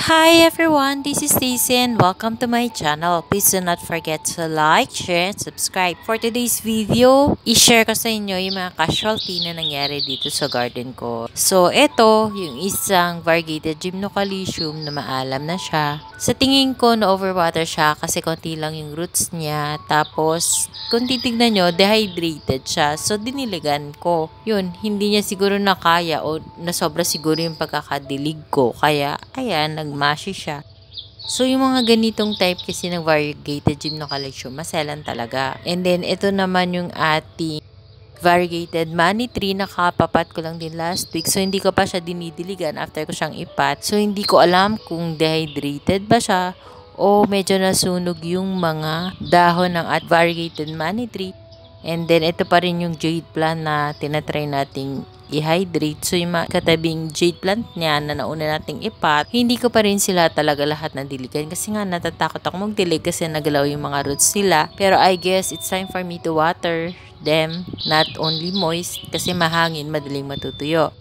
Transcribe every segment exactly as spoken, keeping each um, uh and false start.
Hi everyone, this is Stacy and welcome to my channel. Please do not forget to like, share, and subscribe. For today's video, i-share ko sa inyo yung mga casualty na nangyari dito sa garden ko. So, ito, yung isang variegated gymnocalycium na maalam na siya. Sa tingin ko, na-overwater siya kasi konti lang yung roots niya. Tapos, kung titignan nyo, dehydrated siya. So, diniligan ko. Yun, hindi niya siguro nakaya o nasobra siguro yung pagkakadilig ko. Kaya, ayan, nagmashi siya. So, yung mga ganitong type kasi ng variegated gymnocalycium, maselan talaga. And then, ito naman yung ating variegated money tree. Nakapapat ko lang din last week. So, hindi ko pa siya dinidiligan after ko siyang ipat. So, hindi ko alam kung dehydrated ba siya o medyo nasunog yung mga dahon ng at variegated money tree. And then, ito pa rin yung jade plant na tinatry nating i-hydrate. So, yung mga katabing jade plant niya na nauna nating ipat, hindi ko pa rin sila talaga lahat na diligan. Kasi nga, natatakot ako magdilig kasi nagalaw yung mga roots nila. Pero I guess, it's time for me to water them, not only moist, kasi mahangin, madaling matutuyo.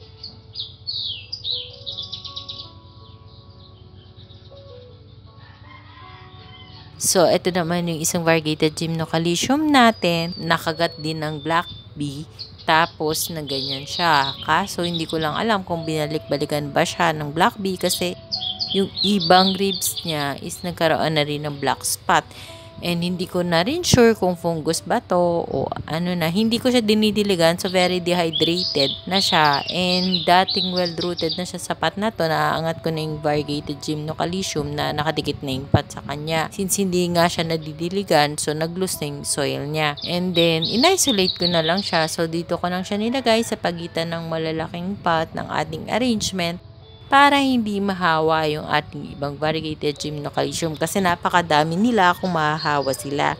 So, ito naman yung isang variegated gymnocalycium natin. Nakagat din ng black bee. Tapos, na ganyan siya. Kaso, hindi ko lang alam kung binalik-balikan ba siya ng black bee kasi yung ibang ribs niya is nagkaroon na rin ng black spot. And hindi ko na rin sure kung fungus ba to o ano na. Hindi ko siya dinidiligan, so very dehydrated na siya. And dating well-rooted na siya sa pot na to, naaangat ko na yung variegated gymnocalycium na nakadikit na yung pot sa kanya. Since hindi nga siya nadidiligan, so nag-loose na yung soil niya. And then, in-isolate ko na lang siya. So, dito ko lang siya nilagay sa pagitan ng malalaking pot ng ating arrangement para hindi mahawa yung ating ibang variegated gymnocalycium kasi napakadami nila kung mahahawa sila.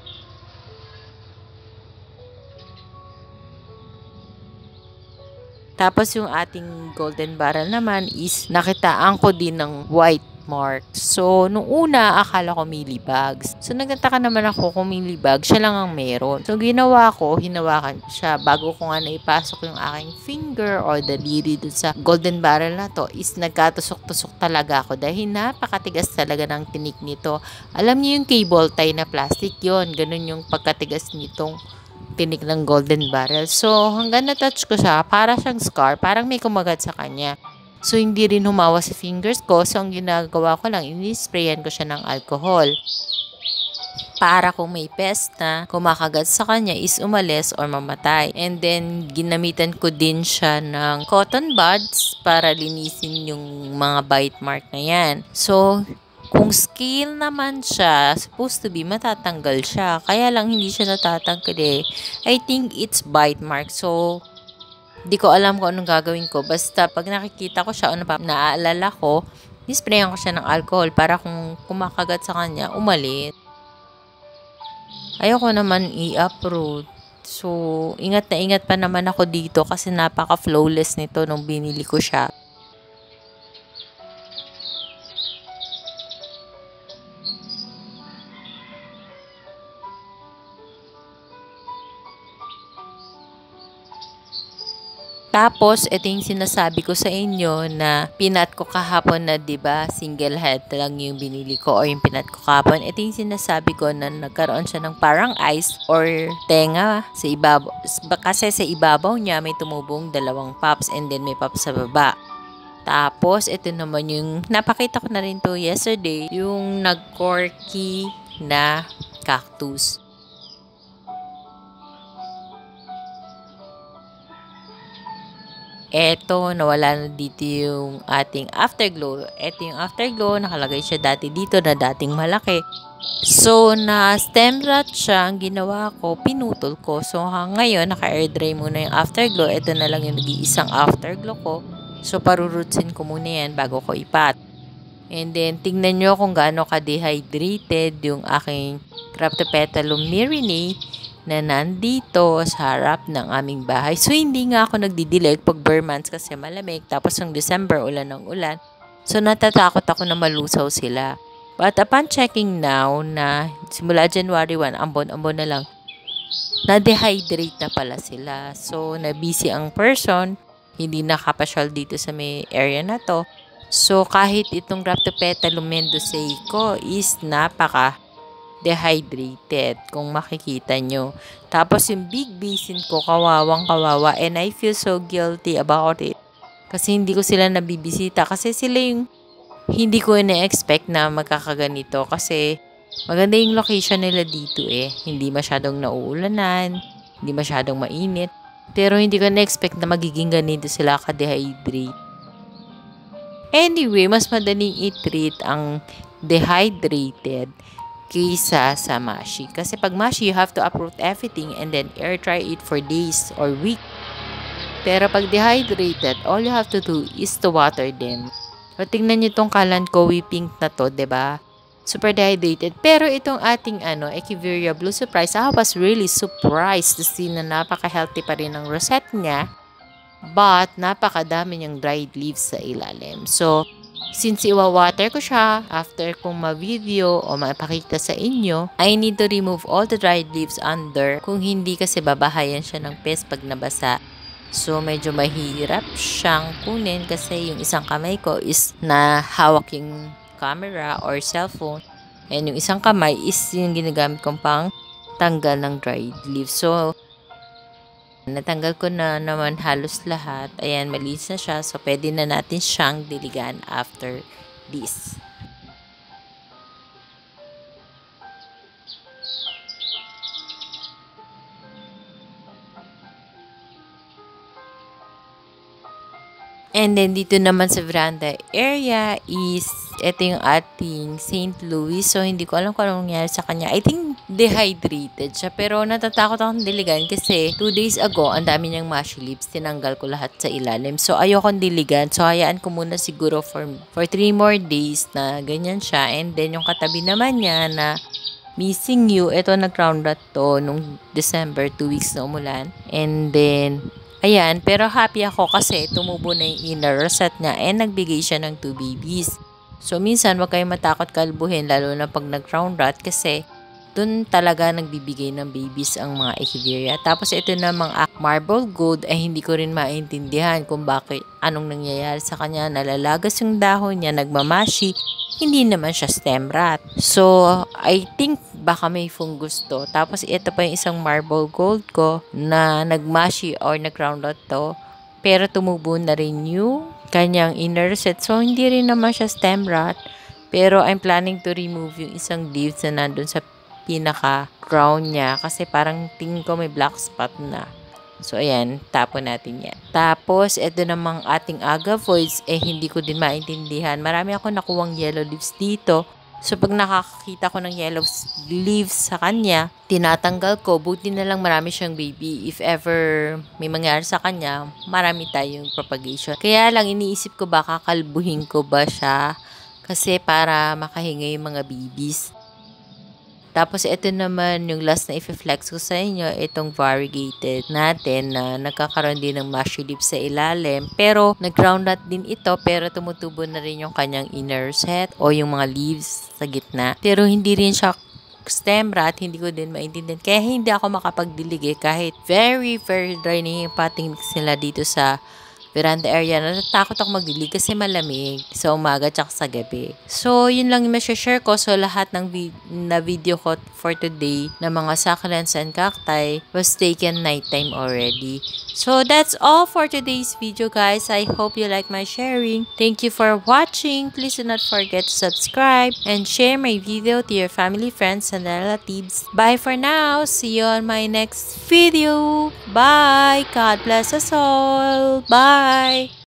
Tapos yung ating golden barrel naman is nakitaan ko din ng white mark. So, nung una, akala ko mealybugs. So, nagtataka naman ako kung mealybug, siya lang ang meron. So, ginawa ko, hinawakan siya bago ko nga naipasok yung aking finger or daliri dun sa golden barrel na to is nagkatusok-tusok talaga ako dahil napakatigas talaga ng tinik nito. Alam niyo yung cable tie na plastic yon, ganun yung pagkatigas nitong tinik ng golden barrel. So, hanggang na-touch ko siya, para siyang scar, parang may kumagat sa kanya. So, hindi rin humawa sa fingers ko. So, ang ginagawa ko lang, ini-sprayan ko siya ng alcohol. Para kung may pest na kumakagat sa kanya is umalis or mamatay. And then, ginamitan ko din siya ng cotton buds para linisin yung mga bite mark na yan. So, kung scale naman siya, supposed to be matatanggal siya. Kaya lang hindi siya natatanggal eh. I think it's bite mark. So, di ko alam kung anong gagawin ko. Basta pag nakikita ko siya o naaalala ko, nisprayan ko siya ng alcohol para kung kumakagat sa kanya, umalis. Ayoko naman i-uproot. So, ingat na ingat pa naman ako dito kasi napaka-flawless nito nung binili ko siya. Tapos, ito yung sinasabi ko sa inyo na pinat ko kahapon na, diba, single head lang yung binili ko or yung pinat ko kahapon. Ito yung sinasabi ko na nagkaroon siya ng parang ice or tenga sa ibabaw. Kasi sa ibabaw niya may tumubong dalawang pops and then may pops sa baba. Tapos, ito naman yung, napakita ko na rin to yesterday, yung nag-corky na cactus. Eto, nawala na dito yung ating afterglow. Eto yung afterglow, nakalagay siya dati dito na dating malaki. So, na stem rot siya, ang ginawa ko, pinutol ko. So, ngayon, naka-air dry muna yung afterglow. Ito na lang yung nag-iisang afterglow ko. So, parurutsin ko muna yan bago ko ipat. And then, tingnan nyo kung gaano ka-dehydrated yung aking Cryptopetalum myrinae na nandito sa harap ng aming bahay. So, hindi nga ako nagdidilig pag bare months kasi malamig. Tapos, ng December, ulan ng ulan. So, natatakot ako na malusaw sila. But, upon checking now na simula January first, ambon-ambon na lang, na-dehydrate na pala sila. So, na-busy ang person, hindi nakapasyal dito sa may area na to. So, kahit itong Rhaptopetalum mendozae ko is napaka dehydrated, kung makikita nyo. Tapos, yung big basin ko, kawawang kawawa. And I feel so guilty about it. Kasi hindi ko sila nabibisita. Kasi sila yung hindi ko ina-expect na magkakaganito. Kasi maganda yung location nila dito eh. Hindi masyadong nauulanan. Hindi masyadong mainit. Pero hindi ko na-expect na magiging ganito sila ka-dehydrate. Anyway, mas madaling i-treat ang dehydrated kaysa sa mashi. Kasi pag mashi, you have to uproot everything and then air dry it for days or week. Pero pag dehydrated, all you have to do is to water them. So, tingnan nyo itong Kalanchoe pink na to, diba? Super dehydrated. Pero itong ating ano, Echeveria Blue Surprise, I was really surprised to see na napaka-healthy pa rin ang rosette niya. But, napakadami niyang dried leaves sa ilalim. So, since iwa-water ko siya, after kong ma-video o mapakita sa inyo, I need to remove all the dried leaves under. Kung hindi kasi babahayan siya ng pest pag nabasa. So, medyo mahirap siyang kunin kasi yung isang kamay ko is na hawak yung camera or cellphone. And yung isang kamay is yung ginagamit kong pang tanggal ng dried leaves. So, natanggal ko na naman halos lahat. Ayan, malinis na siya. So, pwede na natin siyang diligan after this. And then, dito naman sa veranda area is, ito yung ating Saint Louis. So, hindi ko alam kung anong nangyari sa kanya. I think, dehydrated siya. Pero, natatakot akong diligan kasi two days ago, ang dami niyang mashi leaves. Tinanggal ko lahat sa ilalim. So, ayokong diligan. So, hayaan ko muna siguro for, for three more days na ganyan siya. And then, yung katabi naman niya na Missing You, ito nag-ground rot to nung December, two weeks na umulan. And then, ayan, pero happy ako kasi tumubo na yung inner rosette niya and nagbigay siya ng two babies. So, minsan, wag kayong matakot kalbuhin, lalo na pag nag-ground rot kasi dun talaga nagbibigay ng babies ang mga Echeveria. Tapos, ito namang marble gold ay hindi ko rin maintindihan kung bakit, anong nangyayari sa kanya. Nalalagas yung dahon niya, nagmamashi, hindi naman siya stem rot. So, I think baka may fungus to. Tapos, ito pa yung isang marble gold ko na nagmashi or nag-ground out to. Pero, tumubo na rin yung kanyang inner set. So, hindi rin naman siya stem rot. Pero, I'm planning to remove yung isang leaves na nandun sa pinaka-crown niya. Kasi parang tingin ko may black spot na. So, ayan, tapon natin yan. Tapos, ito namang ating agavoids, eh, hindi ko din maintindihan. Marami ako nakuwang yellow leaves dito. So, pag nakakita ko ng yellow leaves sa kanya, tinatanggal ko. Buti na lang marami siyang baby. If ever may mangyari sa kanya, marami tayong propagation. Kaya lang, iniisip ko baka kalbuhin ko ba siya. Kasi para makahinga yung mga babies. Tapos, ito naman yung last na i-flex ko sa inyo, itong variegated natin na nagkakaroon din ng mashi leaves sa ilalim. Pero, nag-ground nut din ito, pero tumutubo na rin yung kanyang inner set o yung mga leaves sa gitna. Pero, hindi rin siya stem rot, hindi ko din maintindihan. Kaya, hindi ako makapagdilig eh, kahit very, very dry na yung potting mix nila dito sa veranda area. Natatakot ako magdilig kasi malamig sa umaga tsaka sa gabi. So, yun lang yung share ko. So, lahat ng vi na video ko for today na mga succulents and cacti was taken nighttime already. So, that's all for today's video, guys. I hope you like my sharing. Thank you for watching. Please do not forget to subscribe and share my video to your family, friends, and relatives. Bye for now. See you on my next video. Bye. God bless us all. Bye.